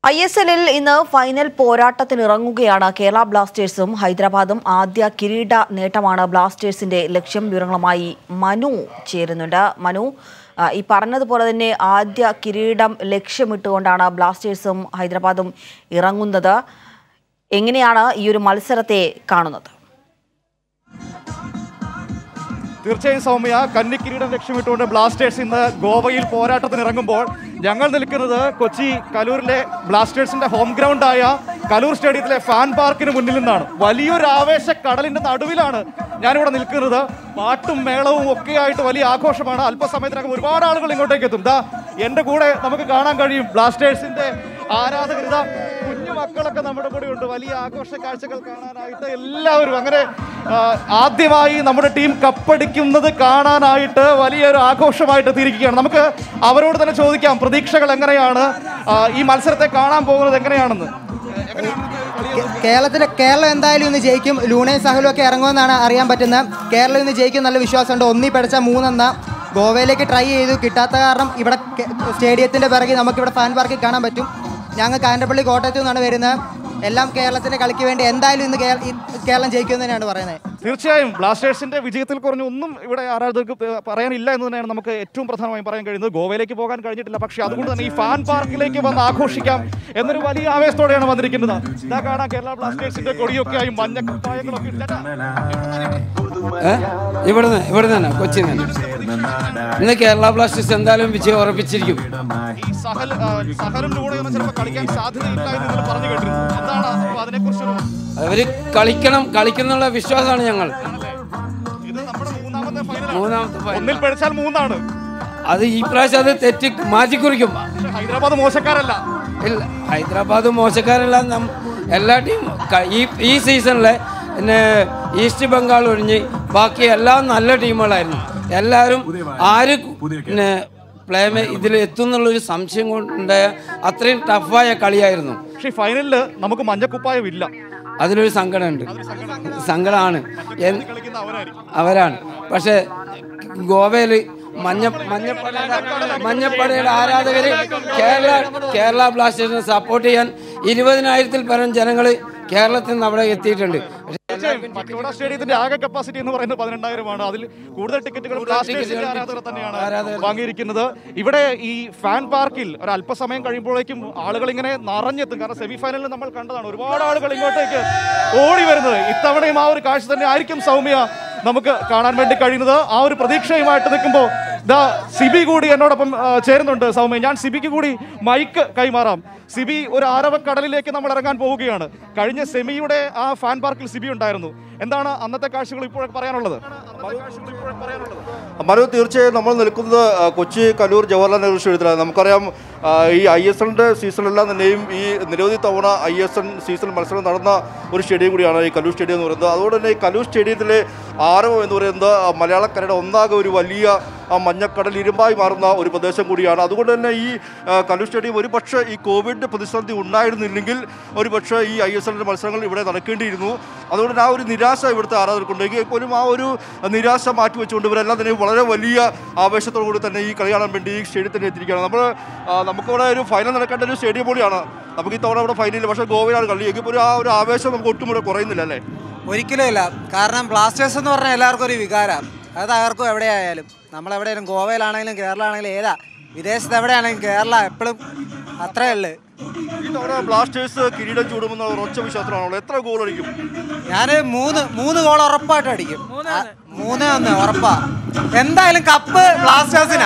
ISLൽ ഇന്ന് ഫൈനൽ പോരാട്ടത്തിനിറങ്ങുകയാണ് കേരള ബ്ലാസ്റ്റേഴ്സും ഹൈദരാബാദും. ആദ്യ കിരീട നേട്ടമാണ് ബ്ലാസ്റ്റേഴ്സിന്റെ ലക്ഷ്യം. വിവരങ്ങളുമായി മനു ചേരുന്നുണ്ട്. മനു, ഈ പറഞ്ഞതുപോലെ തന്നെ ആദ്യ കിരീടം ലക്ഷ്യമിട്ടുകൊണ്ടാണ് ബ്ലാസ്റ്റേഴ്സും ഹൈദരാബാദും ഇറങ്ങുന്നത്. എങ്ങനെയാണ് ഈ ഒരു മത്സരത്തെ കാണുന്നത്? തീർച്ചയായും സൗമ്യ, കന്നിക്കിരീടം ലക്ഷ്യമിട്ടുകൊണ്ട് ബ്ലാസ്റ്റേഴ്സ് ഇന്ന് ഗോവയിൽ പോരാട്ടത്തിനിറങ്ങുമ്പോൾ ഞങ്ങൾ നിൽക്കുന്നത് കൊച്ചി കലൂരിലെ ബ്ലാസ്റ്റേഴ്സിന്റെ ഹോം ഗ്രൗണ്ടായ കലൂർ സ്റ്റേഡിയത്തിലെ ഫാൻ പാർക്കിന് മുന്നിൽ നിന്നാണ്. വലിയൊരു ആവേശ കടലിന്റെ നടുവിലാണ് ഞാനിവിടെ നിൽക്കുന്നത്. പാട്ടും മേളവും ഒക്കെ ആയിട്ട് വലിയ ആഘോഷമാണ്. അല്പസമയത്തിനകം ഒരുപാട് ആളുകൾ ഇങ്ങോട്ടേക്ക് എത്തും. എൻ്റെ കൂടെ നമുക്ക് കാണാൻ കഴിയും ബ്ലാസ്റ്റേഴ്സിന്റെ ആരാധകരിത കുഞ്ഞു മക്കളൊക്കെ നമ്മുടെ കൂടെ ഉണ്ട്. വലിയ ആഘോഷ കാഴ്ചകൾ കാണാനായിട്ട് എല്ലാവരും അങ്ങനെ ആദ്യമായി നമ്മുടെ ടീം കപ്പടിക്കുന്നത് കാണാനായിട്ട് വലിയൊരു ആഘോഷമായിട്ട് എത്തിയിരിക്കുകയാണ്. നമുക്ക് അവരോട് തന്നെ ചോദിക്കാം, പ്രതീക്ഷകൾ എങ്ങനെയാണ്, ഈ മത്സരത്തെ കാണാൻ പോകുന്നത് എങ്ങനെയാണെന്ന്. കേരളം എന്തായാലും ഇന്ന് ജയിക്കും. ലൂണയും സഹലും ഒക്കെ ഇറങ്ങുമെന്നാണ് അറിയാൻ പറ്റുന്നത്. കേരളം ഇന്ന് ജയിക്കും, നല്ല വിശ്വാസമുണ്ട്. ഒന്നി പഠിച്ച 3-1 ഗോവയിലേക്ക് ട്രൈ ചെയ്തു, കിട്ടാത്ത കാരണം ഇവിടെ സ്റ്റേഡിയത്തിൻ്റെ പിറകെ നമുക്കിവിടെ ഫാൻ പാർക്കിൽ കാണാൻ പറ്റും. ഞങ്ങൾ കാഞ്ഞിരപ്പള്ളി കോട്ടയത്തു നിന്നാണ് വരുന്നത്. എല്ലാം കേരളത്തിൻ്റെ കളിക്ക് വേണ്ടി എന്തായാലും ഇന്ന് കേരളം ജയിക്കുമെന്ന് തന്നെയാണ് പറയുന്നത്. തീർച്ചയായും ബ്ലാസ്റ്റേഴ്സിന്റെ വിജയത്തിൽ കുറഞ്ഞ ഒന്നും ഇവിടെ ആരാധകർക്ക് പറയാനില്ല എന്ന് തന്നെയാണ് നമുക്ക് ഏറ്റവും പ്രധാനമായും പറയാൻ കഴിയുന്നത്. ഗോവയിലേക്ക് പോകാൻ കഴിഞ്ഞിട്ടില്ല, പക്ഷേ അതുകൊണ്ട് തന്നെ ഈ ഫാൻ പാർക്കിലേക്ക് വന്ന് ആഘോഷിക്കാം എന്നൊരു വലിയ ആവേശത്തോടെയാണ് വന്നിരിക്കുന്നത്. ഇതാ കാണാം, കേരള ബ്ലാസ്റ്റേഴ്സിന്റെ കൊടിയൊക്കെ ആയി മഞ്ഞ കുപ്പായങ്ങളൊക്കെ ഇവിടെ തന്നെ കൊച്ചി തന്നെ ഇന്ന് കേരള ബ്ലാസ്റ്റേഴ്സ് എന്തായാലും വിജയം ഉറപ്പിച്ചിരിക്കും. ഈ സഹലും ലൂണയൊന്നും ചിലപ്പോൾ കളിക്കാൻ സാധ്യതയില്ല എന്ന് പറഞ്ഞു കേട്ടിരുന്നു. എന്താണ് അതിനെക്കുറിച്ച്? അവര് കളിക്കുന്നുള്ള വിശ്വാസമാണ് ഞങ്ങൾ. ഇത് നമ്മുടെ മൂന്നാമത്തെ ഒന്നിൽ പഠിച്ചാൽ 3 അത് ഈ പ്രാവശ്യം അത് തെറ്റി മാറ്റിക്കുറിക്കും. ഹൈദരാബാദ് മോശക്കാരല്ല. ഇല്ല, ഹൈദരാബാദ് മോശക്കാരല്ല. എല്ലാ ടീമും ഈ സീസണിലെ പിന്നെ ഈസ്റ്റ് ബംഗാൾ ഒഴിഞ്ഞ് ബാക്കി എല്ലാം നല്ല ടീമുകളായിരുന്നു. എല്ലാവരും ആര് പിന്നെ ഇതിൽ എത്തുന്നുള്ളൊരു സംശയം കൊണ്ടുണ്ടായ അത്രയും ടഫായ കളിയായിരുന്നു. പക്ഷേ ഫൈനലില് നമുക്ക് മഞ്ഞക്കുപ്പായമില്ല. അതിലൊരു സങ്കടമാണ് അവരാണ്. പക്ഷെ ഗോവയിൽ മഞ്ഞപ്പടയുടെ ആരാധകര് കേരള ബ്ലാസ്റ്റേഴ്സിനെ സപ്പോർട്ട് ചെയ്യാൻ 20,000-ൽ പരം ജനങ്ങൾ കേരളത്തിൽ നിന്ന് അവിടെ എത്തിയിട്ടുണ്ട്. പട്ടോട സ്റ്റേഡിയത്തിന്റെ ആകെ കപ്പാസിറ്റി എന്ന് പറയുന്നത് 12,000-ആണ്. അതിൽ കൂടുതൽ ടിക്കറ്റുകൾ ബ്ലാസ്റ്റേഴ്സിന്റെ ആരാധകർ തന്നെയാണ് വാങ്ങിയിരിക്കുന്നത്. ഇവിടെ ഈ ഫാൻ പാർക്കിൽ ഒരു അല്പസമയം കഴിയുമ്പോഴേക്കും ആളുകൾ ഇങ്ങനെ നിറഞ്ഞെത്തും. കാരണം സെമി ഫൈനലിൽ നമ്മൾ കണ്ടതാണ്, ഒരുപാട് ആളുകൾ ഇങ്ങോട്ടേക്ക് ഓടി വരുന്നത്. ഇത്തവണയും ആ ഒരു കാഴ്ച തന്നെ ആയിരിക്കും സൗമ്യ നമുക്ക് കാണാൻ വേണ്ടി കഴിയുന്നത്. ആ ഒരു പ്രതീക്ഷയുമായിട്ട് നിൽക്കുമ്പോൾ സിബി കൂടി എന്നോടൊപ്പം ചേരുന്നുണ്ട്. സൗമ്യ, ഞാൻ സിബിക്ക് കൂടി മൈക്ക് കൈമാറാം. സിബി, ഒരു ആരവക്കടലിലേക്ക് നമ്മൾ ഇറങ്ങാൻ പോവുകയാണ്. കഴിഞ്ഞ സെമിയുടെ ആ ഫാൻ പാർക്കിൽ സിബി ഉണ്ടായിരുന്നു. എന്താണ് അന്നത്തെ കാഴ്ചകൾ ഇപ്പോഴൊക്കെ പറയാനുള്ളത്? മനു, തീർച്ചയായും നമ്മൾ നിൽക്കുന്നത് കൊച്ചി കലൂർ ജവഹർലാൽ നെഹ്റു സ്റ്റേഡിയത്തിലാണ്. നമുക്കറിയാം, ഈ ISLന്റെ സീസണെല്ലാം തന്നെയും ഈ നിരവധി തവണ ISL സീസൺ മത്സരം നടന്ന ഒരു സ്റ്റേഡിയം കൂടിയാണ് ഈ കലൂർ സ്റ്റേഡിയം എന്ന് പറയുന്നത്. അതുകൊണ്ട് തന്നെ ഈ കലൂർ സ്റ്റേഡിയത്തിലെ ആരവം എന്ന് പറയുന്നത് മലയാളക്കരയുടെ ഒന്നാകെ ഒരു വലിയ മഞ്ഞക്കടൽ ഇരുമ്പായി മാറുന്ന ഒരു പ്രദേശം കൂടിയാണ്. അതുകൊണ്ട് തന്നെ ഈ കലൂർ സ്റ്റേഡിയം ഒരുപക്ഷെ ഈ കോവിഡ് പ്രതിസന്ധി ഉണ്ടായിരുന്നില്ലെങ്കിൽ ഒരുപക്ഷെ ഈ ISLന്റെ മത്സരങ്ങൾ ഇവിടെ നടക്കേണ്ടിയിരുന്നു. അതുകൊണ്ട് തന്നെ ആ ഒരു നിരാശ ഇവിടുത്തെ ആരാധകർക്കുണ്ടെങ്കിൽ പോലും ആ ഒരു നിരാശ മാറ്റിവെച്ചുകൊണ്ട് ഇവരെല്ലാം തന്നെ വളരെ വലിയ ആവേശത്തോടു കൂടി തന്നെ ഈ കളി കാണാൻ വേണ്ടി ഈ സ്റ്റേഡിയത്തിൽ എത്തിയിരിക്കുകയാണ്. നമുക്കിവിടെ ഒരു ഫൈനൽ നടക്കേണ്ട ഒരു സ്റ്റേഡിയം കൂടിയാണ്. നമുക്ക് ഈ തവണ ഇവിടെ ഫൈനലിൽ, പക്ഷേ ഗോവയിലാണ് കളി. എങ്കിൽ ആ ഒരു ആവേശം നമുക്ക് ഒട്ടും ഇവിടെ കുറയുന്നില്ല അല്ലേ? ഒരിക്കലും ഇല്ല. കാരണം ബ്ലാസ്റ്റേഴ്സ് എന്ന് പറഞ്ഞാൽ എല്ലാവർക്കും ഒരു വികാരം. അത് ആർക്കും എവിടെയായാലും, നമ്മളെവിടെയായാലും, ഗോവയിലാണെങ്കിലും കേരള ആണെങ്കിലും ഏതാ വിദേശത്ത് എവിടെയാണെങ്കിലും കേരള എപ്പോഴും അത്രയേ ഉള്ളു. ഈ തവണ ബ്ലാസ്റ്റേഴ്സ് കിരീടം ചൂടുമെന്ന ഉറച്ച വിശ്വാസമാണല്ലോ. എത്ര ഗോൾ അടിക്കും? ഞാൻ 3 ഗോൾ ഉറപ്പായിട്ട് അടിക്കും. 3-1 ഉറപ്പാ. എന്തായാലും കപ്പ് ബ്ലാസ്റ്റേഴ്സിനാ.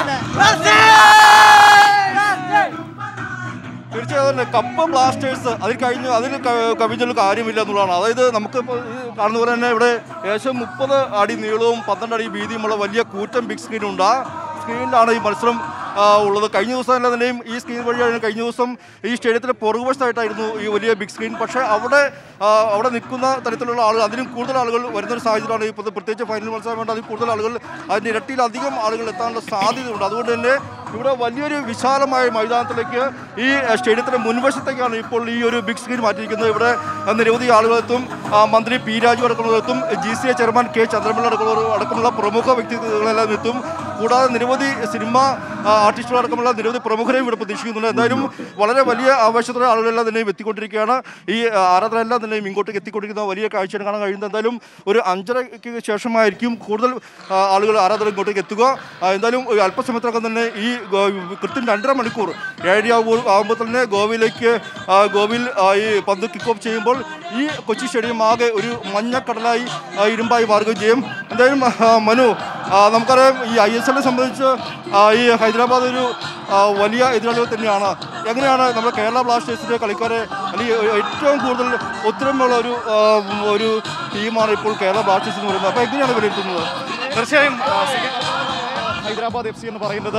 തീർച്ചയായും കപ്പ് ബ്ലാസ്റ്റേഴ്സ് അതിൽ കവിഞ്ഞൊരു കാര്യമില്ല എന്നുള്ളതാണ്. അതായത് നമുക്കിപ്പോൾ കാണുന്ന പോലെ തന്നെ ഇവിടെ ഏകദേശം 30 അടി നീളവും 12 അടി വീതിയുമുള്ള വലിയ കൂറ്റൻ ബിഗ് സ്ക്രീനുണ്ട്. ആ സ്ക്രീനിലാണ് ഈ മത്സരം ഉള്ളത്. കഴിഞ്ഞ ദിവസം എല്ലാം തന്നെയും ഈ സ്ക്രീൻ വഴിയാണ് കഴിഞ്ഞ ദിവസം ഈ സ്റ്റേഡിയത്തിൻ്റെ പുറകുവശത്തായിട്ടായിരുന്നു ഈ വലിയ ബിഗ് സ്ക്രീൻ. പക്ഷേ അവിടെ നിൽക്കുന്ന തരത്തിലുള്ള ആളുകൾ, അതിലും കൂടുതൽ ആളുകൾ വരുന്നൊരു സാഹചര്യമാണ് ഇപ്പോൾ. പ്രത്യേകിച്ച് ഫൈനൽ മത്സരം വേണ്ട അതിൽ കൂടുതൽ ആളുകൾ, അതിൻ്റെ ഇരട്ടിയിലധികം ആളുകൾ എത്താനുള്ള സാധ്യതയുണ്ട്. അതുകൊണ്ട് തന്നെ ഇവിടെ വലിയൊരു വിശാലമായ മൈതാനത്തിലേക്ക് ഈ സ്റ്റേഡിയത്തിൻ്റെ മുൻവശത്തേക്കാണ് ഇപ്പോൾ ഈ ഒരു ബിഗ് സ്ക്രീൻ മാറ്റിയിരിക്കുന്നത്. ഇവിടെ നിരവധി ആളുകളെത്തും. മന്ത്രി പി രാജു അടക്കമുള്ളവരെത്തും. GCA ചെയർമാൻ K ചന്ദ്രപിള്ള അടക്കമുള്ള പ്രമുഖ വ്യക്തികളെല്ലാം എത്തും. കൂടാതെ നിരവധി സിനിമ ആർട്ടിസ്റ്റുകളടക്കമുള്ള നിരവധി പ്രമുഖരെയും ഇവിടെ പ്രതീക്ഷിക്കുന്നുണ്ട്. എന്തായാലും വളരെ വലിയ ആവേശത്തോടെ ആളുകളെല്ലാം തന്നെയും എത്തിക്കൊണ്ടിരിക്കുകയാണ്. ഈ ആരാധന എല്ലാം തന്നെയും ഇങ്ങോട്ടേക്ക് എത്തിക്കൊണ്ടിരിക്കുന്ന വലിയ കാഴ്ചയാണ് കാണാൻ കഴിയുന്നത്. എന്തായാലും ഒരു 5:30-ക്ക് ശേഷമായിരിക്കും കൂടുതൽ ആളുകൾ ആരാധന ഇങ്ങോട്ടേക്ക് എത്തുക. എന്തായാലും അല്പസമയത്തിനകം തന്നെ ഈ കൃത്യം 2.5 മണിക്കൂർ 7 ആകുമ്പോൾ തന്നെ ഗോവയിൽ ഈ പന്ത് കിക്ക് ഓഫ് ചെയ്യുമ്പോൾ ഈ കൊച്ചി സ്റ്റേഡിയം ആകെ ഒരു മഞ്ഞക്കടലായി ഇരുമ്പായി മാറുകയും ചെയ്യും. എന്തായാലും മനു, നമുക്കറിയാം ഈ ISL സംബന്ധിച്ച് ഈ ഹൈദരാബാദ് ഒരു വലിയ എതിരാളികൾ തന്നെയാണ്. എങ്ങനെയാണ് നമ്മുടെ കേരള ബ്ലാസ്റ്റേഴ്സിൻ്റെ കളിക്കാരെ അല്ലെങ്കിൽ ഏറ്റവും കൂടുതൽ ഒത്തൊരുമയുള്ള ഒരു ടീമാണ് ഇപ്പോൾ കേരള ബ്ലാസ്റ്റേഴ്സ് എന്ന് പറയുന്നത്. അപ്പോൾ എങ്ങനെയാണ് വിലയിരുത്തുന്നത്? തീർച്ചയായും ഹൈദരാബാദ് FC എന്ന് പറയുന്നത്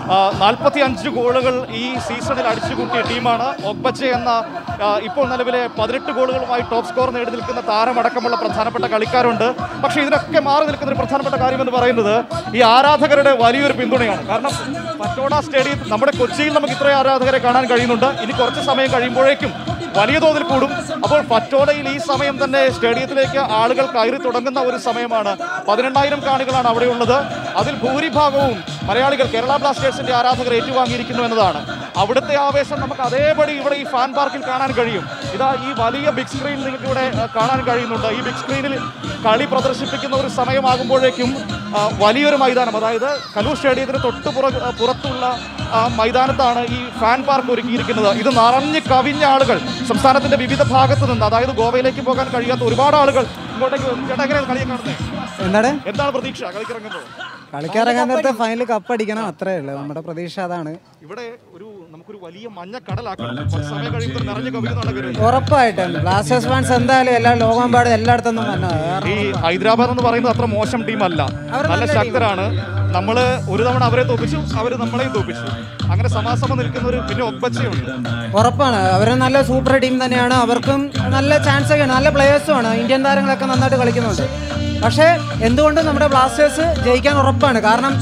45 ഗോളുകൾ ഈ സീസണിൽ അടിച്ചുകൂട്ടിയ ടീമാണ്. ഒഗ്ബച്ചെ എന്ന ഇപ്പോൾ നിലവിലെ 18 ഗോളുകളുമായി ടോപ്പ് സ്കോർ നേടി നിൽക്കുന്ന താരമടക്കമുള്ള പ്രധാനപ്പെട്ട കളിക്കാരുണ്ട്. പക്ഷേ ഇതിനൊക്കെ മാറി നിൽക്കുന്ന ഒരു പ്രധാനപ്പെട്ട കാര്യം എന്ന് പറയുന്നത് ഈ ആരാധകരുടെ വലിയൊരു പിന്തുണയാണ്. കാരണം പറ്റോട സ്റ്റേഡിയത്തിൽ നമ്മുടെ കൊച്ചിയിൽ നമുക്ക് ഇത്രയും ആരാധകരെ കാണാൻ കഴിയുന്നുണ്ട്. ഇനി കുറച്ച് സമയം കഴിയുമ്പോഴേക്കും വലിയ തോതിൽ കൂടും. അപ്പോൾ പറ്റോടയിൽ ഈ സമയം തന്നെ സ്റ്റേഡിയത്തിലേക്ക് ആളുകൾ കയറി തുടങ്ങുന്ന ഒരു സമയമാണ്. 18,000 കാണികളാണ് അവിടെയുള്ളത്. അതിൽ ഭൂരിഭാഗവും മലയാളികൾ, കേരള ബ്ലാസ്റ്റേഴ്സിന്റെ ആരാധകർ ഏറ്റുവാങ്ങിയിരിക്കുന്നു എന്നതാണ്. അവിടുത്തെ ആവേശം നമുക്ക് അതേപടി ഇവിടെ ഈ ഫാൻ പാർക്കിൽ കാണാൻ കഴിയും. ഇതാ ഈ വലിയ ബിഗ് സ്ക്രീനിൽ നിങ്ങൾക്ക് ഇവിടെ കാണാൻ കഴിയുന്നുണ്ട്. ഈ ബിഗ് സ്ക്രീനിൽ കളി പ്രദർശിപ്പിക്കുന്ന ഒരു സമയമാകുമ്പോഴേക്കും വലിയൊരു മൈതാനം, അതായത് കലൂർ സ്റ്റേഡിയത്തിന് പുറത്തുള്ള മൈതാനത്താണ് ഈ ഫാൻ പാർക്ക് ഒരുക്കിയിരിക്കുന്നത്. ഇത് നിറഞ്ഞ് കവിഞ്ഞ ആളുകൾ സംസ്ഥാനത്തിന്റെ വിവിധ ഭാഗത്ത് നിന്ന്, അതായത് ഗോവയിലേക്ക് പോകാൻ കഴിയാത്ത ഒരുപാട് ആളുകൾ ഇങ്ങോട്ടേക്ക്. ചേട്ടാ, എങ്ങനെയാണ് കളിയെ കാണുന്നത്? എന്താണ് പ്രതീക്ഷ കളിക്കിറങ്ങാൻ നേരത്തെ ഫൈനൽ കപ്പടിക്കണം, അത്രേ ഉള്ളൂ നമ്മുടെ പ്രതീക്ഷ. അതാണ് ഇവിടെ നമുക്കൊരു വലിയ മഞ്ഞ കടലാക്കണം. സമയം കഴിയുമ്പോൾ നിറഞ്ഞു കവിയുന്നുണ്ട്. ഉറപ്പായിട്ടും ബ്ലാസ്റ്റേഴ്സ് ഫാൻസ് എന്തായാലും എല്ലാ ലോകമെമ്പാടും എല്ലായിടത്തും വന്നത്. ഈ ഹൈദരാബാദ് എന്ന് പറയുന്നത് അത്ര മോശം ടീമല്ല, നല്ല ശക്തരാണ്. നമ്മൾ ഒരു തവണ അവരെ തോപ്പിച്ചു, അവർ നമ്മളെയും തോപ്പിച്ചു. അങ്ങനെ സമാസമം നിൽക്കുന്ന പിന്നെ ഒഗ്ബച്ചയുണ്ട്. ഉറപ്പാണ്, അവർ നല്ല സൂപ്പർ ടീം തന്നെയാണ്. അവർക്കും നല്ല ചാൻസ് ഒക്കെയാണ്, നല്ല പ്ലേയേഴ്സും ആണ്. ഇന്ത്യൻ താരങ്ങളൊക്കെ നന്നായിട്ട് കളിക്കുന്നുണ്ട്. പക്ഷേ എന്തുകൊണ്ടും നമ്മുടെ ബ്ലാസ്റ്റേഴ്സ് ജയിക്കാൻ ഉറപ്പാണ്. കാരണം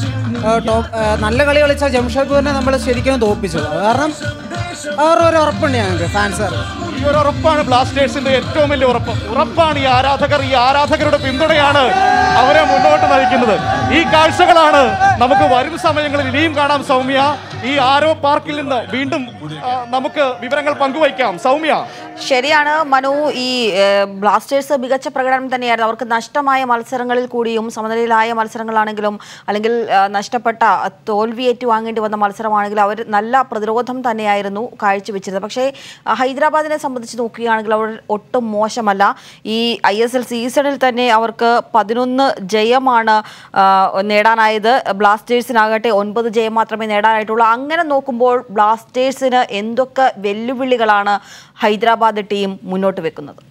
നല്ല കളി കളിച്ച ജംഷഡ്പൂരിനെ നമ്മൾ ശരിക്കും തോൽപ്പിച്ചു. കാരണം അവരുടെ ഒരു ഉറപ്പുണ്ട് ഞങ്ങൾക്ക് ഫാൻസുകാർ. ഈ ഒരു ഉറപ്പാണ് ബ്ലാസ്റ്റേഴ്സിന്റെ ഏറ്റവും വലിയ ഉറപ്പാണ് ഈ ആരാധകരുടെ പിന്തുണയാണ് അവരെ മുന്നോട്ട് നയിക്കുന്നത്. ഈ കാഴ്ചകളാണ് നമുക്ക് വരും സമയങ്ങളിൽ ഇനിയും കാണാം. സൗമ്യ, ഈ ആരോ പാർക്കിൽ നിന്ന് വീണ്ടും നമുക്ക് വിവരങ്ങൾ പങ്കുവയ്ക്കാം. സൗമ്യ. ശരിയാണ് മനു, ഈ ബ്ലാസ്റ്റേഴ്സ് മികച്ച പ്രകടനം തന്നെയായിരുന്നു. അവർക്ക് നഷ്ടമായ മത്സരങ്ങളിൽ കൂടിയും സമനിലയിലായ മത്സരങ്ങളാണെങ്കിലും അല്ലെങ്കിൽ നഷ്ടപ്പെട്ട തോൽവി ഏറ്റുവാങ്ങേണ്ടി വന്ന മത്സരമാണെങ്കിലും അവർ നല്ല പ്രതിരോധം തന്നെയായിരുന്നു കാഴ്ചവെച്ചത്. പക്ഷേ ഹൈദരാബാദിനെ സംബന്ധിച്ച് നോക്കുകയാണെങ്കിൽ അവർ ഒട്ടും മോശമല്ല. ഈ ISL സീസണിൽ തന്നെ അവർക്ക് 11 ജയമാണ് നേടാനായത്. ബ്ലാസ്റ്റേഴ്സിനാകട്ടെ 9 ജയം മാത്രമേ നേടാനായിട്ടുള്ളൂ. അങ്ങനെ നോക്കുമ്പോൾ ബ്ലാസ്റ്റേഴ്സിന് എന്തൊക്കെ വെല്ലുവിളികളാണ് ഹൈദരാബാദ് ടീം മുന്നോട്ട് വെക്കുന്നത്?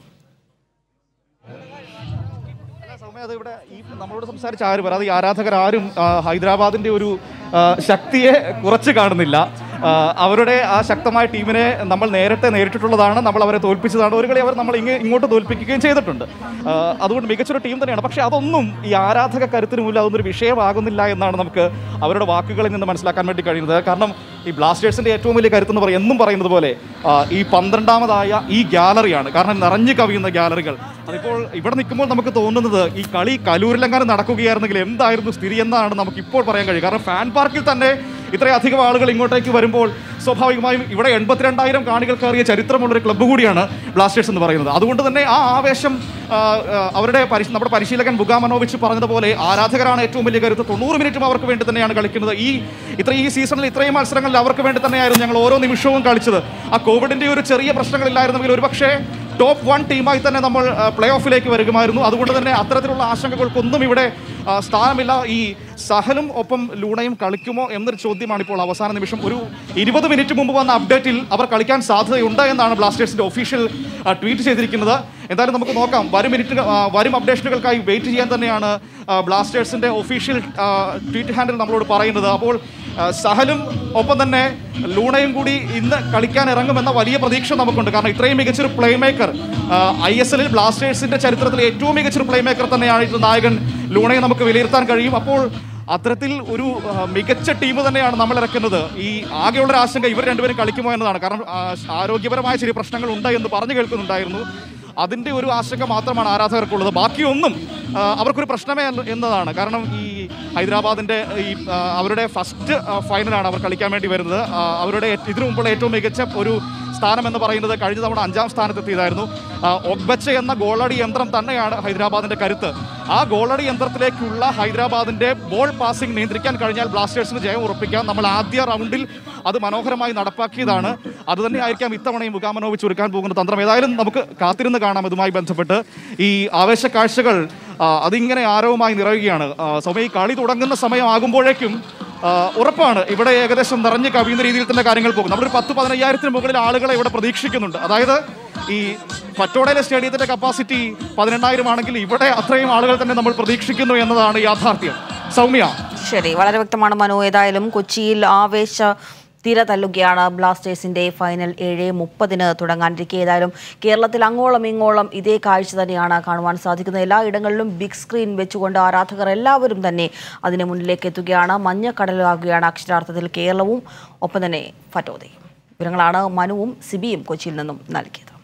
ഇവിടെ നമ്മളോട് സംസാരിച്ച ആരും പറയാതെ ഈ ആരാധകരാരും ഹൈദരാബാദിന്റെ ഒരു ശക്തിയെ കുറച്ച് കാണുന്നില്ല. അവരുടെ ആ ശക്തമായ ടീമിനെ നമ്മൾ നേരിട്ടിട്ടുള്ളതാണ്, നമ്മൾ അവരെ തോൽപ്പിച്ചതാണ്. ഒരു കളി അവർ നമ്മൾ ഇങ്ങോട്ട് തോൽപ്പിക്കുകയും ചെയ്തിട്ടുണ്ട്. അതുകൊണ്ട് മികച്ചൊരു ടീം തന്നെയാണ്. പക്ഷേ അതൊന്നും ഈ ആരാധക കരുത്തിന് മുന്നിൽ അതൊന്നൊരു വിഷയമാകുന്നില്ല എന്നാണ് നമുക്ക് അവരുടെ വാക്കുകളിൽ നിന്ന് മനസ്സിലാക്കാൻ വേണ്ടി കഴിയുന്നത്. കാരണം ഈ ബ്ലാസ്റ്റേഴ്സിന്റെ ഏറ്റവും വലിയ കരുത്തെന്ന് എന്നും പറയുന്നത് പോലെ ഈ 12ാമതായ ഈ ഗാലറിയാണ്. കാരണം നിറഞ്ഞു കവിയുന്ന ഗാലറികൾ. അതിപ്പോൾ ഇവിടെ നിൽക്കുമ്പോൾ നമുക്ക് തോന്നുന്നത് ഈ കളി കലൂരിലെങ്ങാനും നടക്കുകയായിരുന്നെങ്കിൽ എന്തായിരുന്നു സ്ഥിതി എന്നാണ് നമുക്ക് ഇപ്പോൾ പറയാൻ കഴിയും. കാരണം ഫാൻ പാർക്കിൽ തന്നെ ഇത്രയധികം ആളുകൾ ഇങ്ങോട്ടേക്ക് വരുമ്പോൾ സ്വാഭാവികമായും ഇവിടെ 82,000 കാണികൾ കയറിയ ചരിത്രമുള്ളൊരു ക്ലബ്ബ് കൂടിയാണ് ബ്ലാസ്റ്റേഴ്സ് എന്ന് പറയുന്നത്. അതുകൊണ്ട് തന്നെ ആ ആവേശം നമ്മുടെ പരിശീലകൻ ബുഗാ മനോവിച്ച് പറഞ്ഞതുപോലെ ആരാധകരാണ് ഏറ്റവും വലിയ കരുത്ത്. 90 മിനിറ്റും അവർക്ക് വേണ്ടി തന്നെയാണ് കളിക്കുന്നത്. ഈ സീസണിൽ ഇത്രയും മത്സരങ്ങളിൽ അവർക്ക് വേണ്ടി തന്നെയായിരുന്നു ഞങ്ങൾ ഓരോ നിമിഷവും കളിച്ചത്. ആ കോവിഡിന്റെ ഒരു ചെറിയ പ്രശ്നങ്ങളില്ലായിരുന്നെങ്കിൽ ഒരുപക്ഷേ ടോപ്പ് 1 ടീമായി തന്നെ നമ്മൾ പ്ലേ ഓഫിലേക്ക് വരുമായിരുന്നു. അതുകൊണ്ട് തന്നെ അത്തരത്തിലുള്ള ആശങ്കകൾക്കൊന്നും ഇവിടെ സ്ഥാനമില്ല. ഈ സഹലും ഒപ്പം ലൂണയും കളിക്കുമോ എന്നൊരു ചോദ്യമാണ് ഇപ്പോൾ അവസാന നിമിഷം. ഒരു 20 മിനിറ്റ് മുമ്പ് വന്ന അപ്ഡേറ്റിൽ അവർ കളിക്കാൻ സാധ്യതയുണ്ട് എന്നാണ് ബ്ലാസ്റ്റേഴ്സിന്റെ ഒഫീഷ്യൽ ട്വീറ്റ് ചെയ്തിരിക്കുന്നത്. എന്തായാലും നമുക്ക് നോക്കാം. വരും അപ്ഡേഷനുകൾക്കായി വെയിറ്റ് ചെയ്യാൻ തന്നെയാണ് ബ്ലാസ്റ്റേഴ്സിന്റെ ഒഫീഷ്യൽ ട്വീറ്റ് ഹാൻഡിൽ നമ്മളോട് പറയുന്നത്. അപ്പോൾ സഹലും ഒപ്പം തന്നെ ലൂണയും കൂടി ഇന്ന് കളിക്കാൻ ഇറങ്ങുമെന്ന വലിയ പ്രതീക്ഷ നമുക്കുണ്ട്. കാരണം ഇത്രയും മികച്ചൊരു പ്ലേ മേക്കർ ISL ബ്ലാസ്റ്റേഴ്സിന്റെ ചരിത്രത്തിലെ ഏറ്റവും മികച്ചൊരു പ്ലേ മേക്കർ തന്നെയാണ് ഇത് നായകൻ ലൂണയെ നമുക്ക് വിലയിരുത്താൻ കഴിയും. അപ്പോൾ അത്തരത്തിൽ ഒരു മികച്ച ടീം തന്നെയാണ് നമ്മൾ ഇറക്കുന്നത്. ഈ ആകെയുള്ളൊരു ആശങ്ക ഇവർ രണ്ടുപേരും കളിക്കുമോ എന്നതാണ്. കാരണം ആരോഗ്യപരമായ ചെറിയ പ്രശ്നങ്ങൾ ഉണ്ട് എന്ന് പറഞ്ഞു കേൾക്കുന്നുണ്ടായിരുന്നു. അതിൻ്റെ ഒരു ആശങ്ക മാത്രമാണ് ആരാധകർക്കുള്ളത്. ബാക്കിയൊന്നും അവർക്കൊരു പ്രശ്നമേ എന്നതാണ്. കാരണം ഈ ഹൈദരാബാദിൻ്റെ ഈ അവരുടെ ഫസ്റ്റ് ഫൈനലാണ് അവർ കളിക്കാൻ വേണ്ടി വരുന്നത്. അവരുടെ ഇതിനു മുമ്പുള്ള ഏറ്റവും മികച്ച ഒരു സ്ഥാനം എന്ന് പറയുന്നത് കഴിഞ്ഞ തവണ 5ാം സ്ഥാനത്തെത്തിയതായിരുന്നു. ഒഗ്ബച്ച എന്ന ഗോളടി യന്ത്രം തന്നെയാണ് ഹൈദരാബാദിൻ്റെ കരുത്ത്. ആ ഗോളടി യന്ത്രത്തിലേക്കുള്ള ഹൈദരാബാദിൻ്റെ ബോൾ പാസിംഗ് നിയന്ത്രിക്കാൻ കഴിഞ്ഞാൽ ബ്ലാസ്റ്റേഴ്സിന് ജയം ഉറപ്പിക്കാം. നമ്മൾ ആദ്യ റൗണ്ടിൽ അത് മനോഹരമായി നടപ്പാക്കിയതാണ്. അതുതന്നെ ആയിരിക്കാം ഇത്തവണയും മുഖാമനോവിച്ച് ഒരുക്കാൻ പോകുന്ന തന്ത്രം. ഏതായാലും നമുക്ക് കാത്തിരുന്ന് കാണാം. ഇതുമായി ബന്ധപ്പെട്ട് ഈ ആവേശ കാഴ്ചകൾ അതിങ്ങനെ ആരവമായി നിറയുകയാണ്. സൗമ്യ, ഈ കളി തുടങ്ങുന്ന സമയമാകുമ്പോഴേക്കും ഉറപ്പാണ് ഇവിടെ ഏകദേശം നിറഞ്ഞ് കവിയുന്ന രീതിയിൽ തന്നെ കാര്യങ്ങൾ പോകും. നമ്മളൊരു 10-15,000 മുകളിൽ ആളുകളെ ഇവിടെ പ്രതീക്ഷിക്കുന്നുണ്ട്. അതായത് ഈ പറ്റോടയിലെ സ്റ്റേഡിയത്തിൻ്റെ കപ്പാസിറ്റി 18,000 ആണെങ്കിൽ ഇവിടെ അത്രയും ആളുകൾ തന്നെ നമ്മൾ പ്രതീക്ഷിക്കുന്നു എന്നതാണ് യാഥാർത്ഥ്യം. സൗമ്യ, ശരി, വളരെ വ്യക്തമാണ് മനു. ഏതായാലും കൊച്ചിയിൽ ആവേശ തിര തല്ലുകയാണ്. ബ്ലാസ്റ്റേഴ്സിന്റെ ഫൈനൽ 7:30 തുടങ്ങാനിരിക്കെ ഏതായാലും കേരളത്തിൽ അങ്ങോളം ഇങ്ങോളം ഇതേ കാഴ്ച തന്നെയാണ് കാണുവാൻ സാധിക്കുന്നത്. എല്ലായിടങ്ങളിലും ബിഗ് സ്ക്രീൻ വെച്ചുകൊണ്ട് ആരാധകർ എല്ലാവരും തന്നെ അതിന് മുന്നിലേക്ക് എത്തുകയാണ്. മഞ്ഞക്കടലാകുകയാണ് അക്ഷരാർത്ഥത്തിൽ കേരളവും ഒപ്പം തന്നെ ഫറ്റോദയും. വിവരങ്ങളാണ് മനുവും സിബിയും കൊച്ചിയിൽ നിന്നും നൽകിയത്.